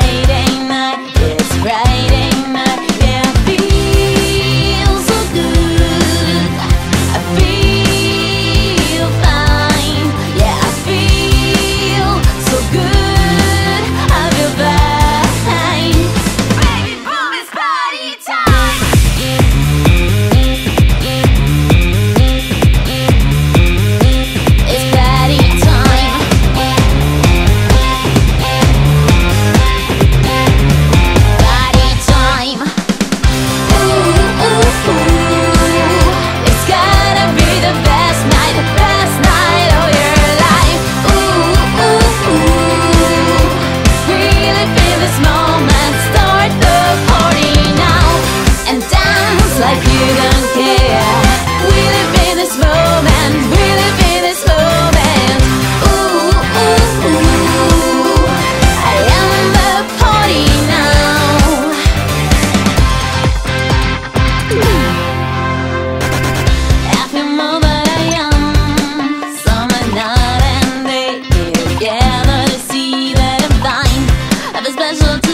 Friday night, it's Friday night. Yeah, I feel so good, I feel fine. Yeah, I feel so good, I feel fine. Baby boom, it's party time. It's party time. Party time. Ooh, ooh, ooh. It's gotta be the best night of your life. Ooh, ooh, ooh. Really feel this moment. Start the party now and dance like you don't care. We live in this moment. We live in this moment. Ooh, ooh, ooh. I am the party now. I feel more than I am. Summer night and day together to see that I'm fine. Have a special